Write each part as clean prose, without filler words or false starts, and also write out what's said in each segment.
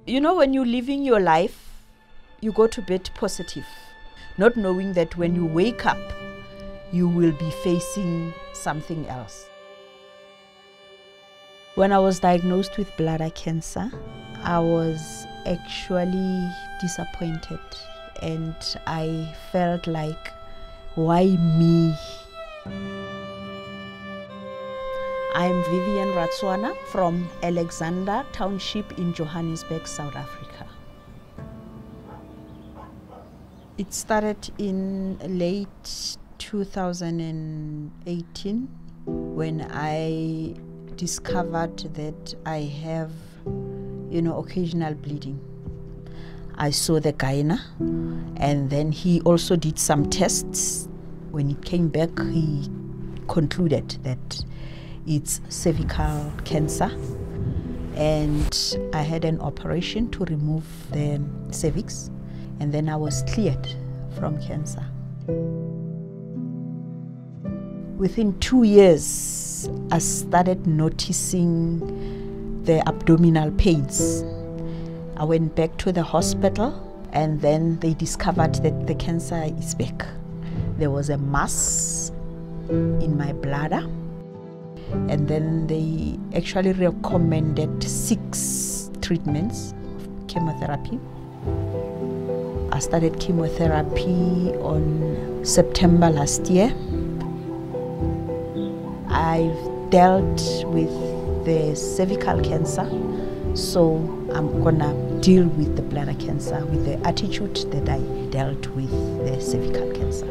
You know, when you're living your life, you go to bed positive, not knowing that when you wake up, you will be facing something else. When I was diagnosed with bladder cancer, I was actually disappointed, and I felt like, why me? I'm Vivian Ratswana from Alexander Township in Johannesburg, South Africa. It started in late 2018 when I discovered that I have, occasional bleeding. I saw the gyna, and then he also did some tests. When he came back, he concluded that it's cervical cancer, and I had an operation to remove the cervix, and then I was cleared from cancer. Within 2 years, I started noticing the abdominal pains. I went back to the hospital, and then they discovered that the cancer is back. There was a mass in my bladder, and then they actually recommended 6 treatments of chemotherapy. I started chemotherapy on September last year. I've dealt with the cervical cancer, so I'm gonna deal with the bladder cancer with the attitude that I dealt with the cervical cancer.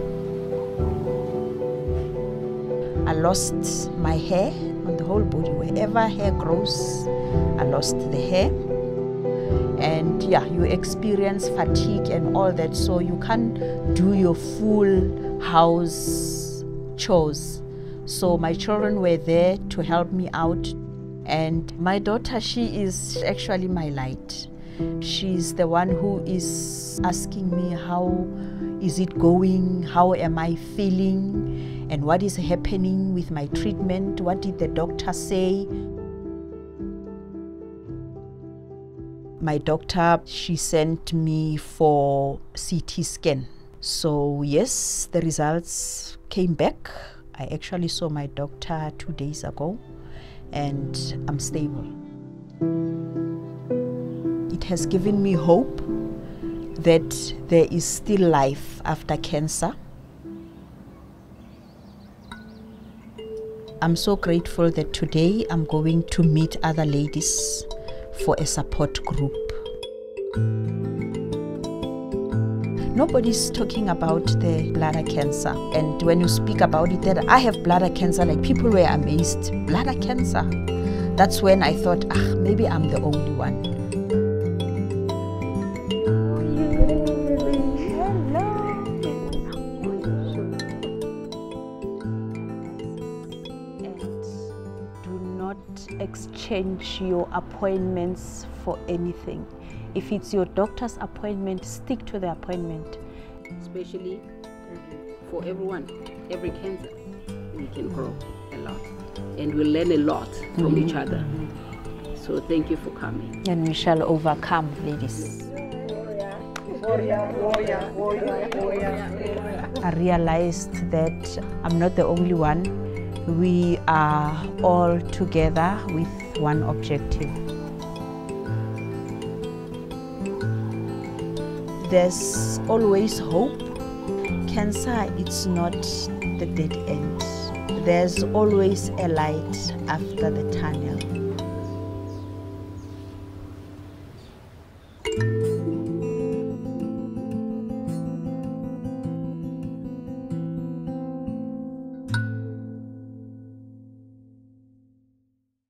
I lost my hair on the whole body. Wherever hair grows, I lost the hair. And yeah, you experience fatigue and all that, so you can't do your full house chores. So my children were there to help me out. And my daughter, she is actually my light. She's the one who is asking me, how is it going? How am I feeling? And what is happening with my treatment? What did the doctor say? My doctor, she sent me for CT scan. So yes, the results came back. I actually saw my doctor 2 days ago, and I'm stable. It has given me hope that there is still life after cancer. I'm so grateful that today I'm going to meet other ladies for a support group. Nobody's talking about the bladder cancer, and when you speak about it, that I have bladder cancer, like people were amazed. Bladder cancer. That's when I thought, maybe I'm the only one. Exchange your appointments for anything. If it's your doctor's appointment, stick to the appointment. Especially for everyone, every cancer, we can grow a lot, and we learn a lot from each other. So thank you for coming. And we shall overcome, ladies. I realized that I'm not the only one. We are all together with one objective. There's always hope. Cancer, it's not the dead end. There's always a light after the tunnel.